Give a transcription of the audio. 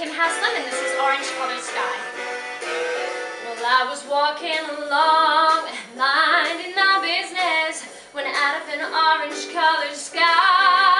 Kim Haslam, and this is Orange Colored Sky. Well, I was walking along, minding my business, when out of an orange colored sky,